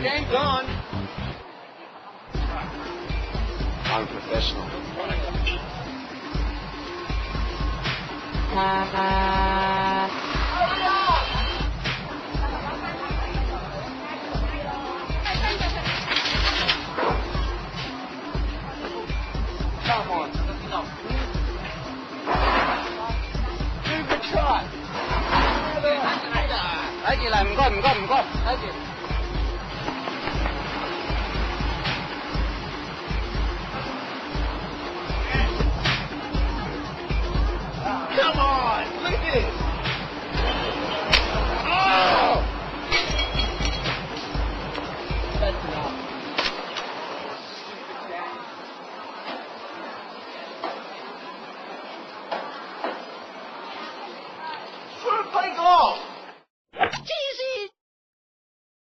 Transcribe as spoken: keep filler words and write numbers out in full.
Game gone. I'm professional. Come on. Do the try. 睇住嚟，唔該唔該唔該，睇住。